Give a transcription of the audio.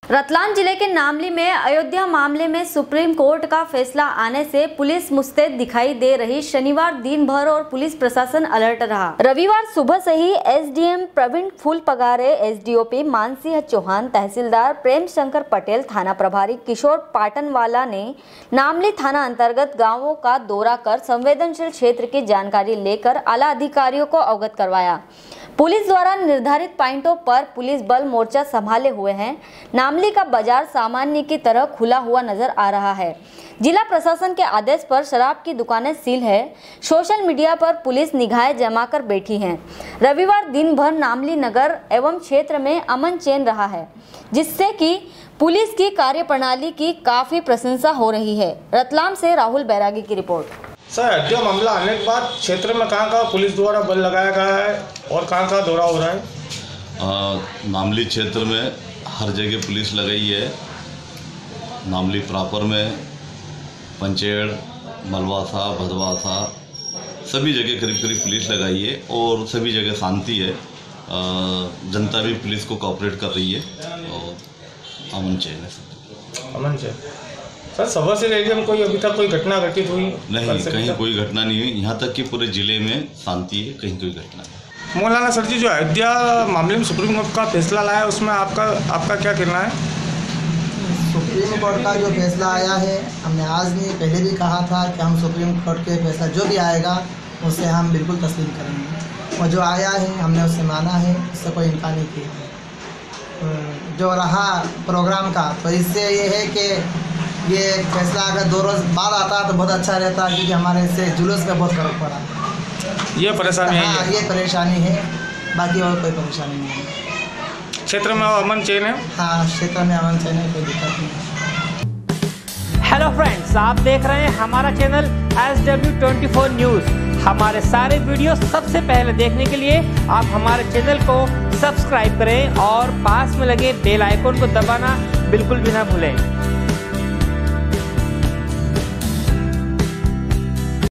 रतलाम जिले के नामली में अयोध्या मामले में सुप्रीम कोर्ट का फैसला आने से पुलिस मुस्तैद दिखाई दे रही। शनिवार दिन भर और पुलिस प्रशासन अलर्ट रहा। रविवार सुबह से ही एसडीएम प्रवीण फूलपगारे, एसडीओपी मानसिंह चौहान, तहसीलदार प्रेम शंकर पटेल, थाना प्रभारी किशोर पाटनवाला ने नामली थाना अंतर्गत गाँवों का दौरा कर संवेदनशील क्षेत्र की जानकारी लेकर आला अधिकारियों को अवगत करवाया। पुलिस द्वारा निर्धारित पॉइंटों पर पुलिस बल मोर्चा संभाले हुए हैं। नामली का बाजार सामान्य की तरह खुला हुआ नजर आ रहा है। जिला प्रशासन के आदेश पर शराब की दुकानें सील है। सोशल मीडिया पर पुलिस निगाहें जमाकर बैठी है। रविवार दिन भर नामली नगर एवं क्षेत्र में अमन चैन रहा है, जिससे कि पुलिस की कार्यप्रणाली की काफी प्रशंसा हो रही है। रतलाम से राहुल बैरागी की रिपोर्ट। सर, अयोध्या मामला आने के बाद क्षेत्र में कहाँ पुलिस द्वारा बल लगाया गया है और कहाँ दौरा हो रहा है? नामली क्षेत्र में हर जगह पुलिस लगाई है। नामली प्रॉपर में पंचेड़, मलवासा, भदवासा सभी जगह करीब करीब पुलिस लगाई है और सभी जगह शांति है। जनता भी पुलिस को कोऑपरेट कर रही है और अमन चैन है। अमन चैन। सर, सुबह से लेकर कोई अभी तक कोई घटना घटित हुई नहीं? कहीं कोई घटना नहीं हुई। यहाँ तक कि पूरे जिले में शांति है, कहीं कोई घटना नहीं। मौलाना सर जी, जो अयोध्या मामले में सुप्रीम कोर्ट का फैसला लाया उसमें आपका क्या कहना है? सुप्रीम कोर्ट का जो फैसला आया है, हमने आज नहीं पहले भी कहा था कि हम सुप्रीम कोर्ट के फैसला जो भी आएगा उससे हम बिल्कुल तस्लीम करेंगे और जो आया है हमने उससे माना है, इससे कोई इनकार नहीं किया। जो रहा प्रोग्राम का, तो इससे ये है कि ये फैसला अगर 2 रोज़ बाद आता तो बहुत अच्छा रहता, क्योंकि हमारे इससे जुलूस पे बहुत फर्क पड़ा। ये परेशानी है? हाँ, ये परेशानी है, बाकी और कोई परेशानी नहीं है। क्षेत्र में अमन चैन है? हाँ, क्षेत्र में अमन चैन है, कोई दिक्कत नहीं। हेलो फ्रेंड्स, आप देख रहे हैं हमारा चैनल SW24 न्यूज़। हमारे सारे वीडियो सबसे पहले देखने के लिए आप हमारे चैनल को सब्सक्राइब करें और पास में लगे बेल आइकन को दबाना बिल्कुल भी ना भूलें।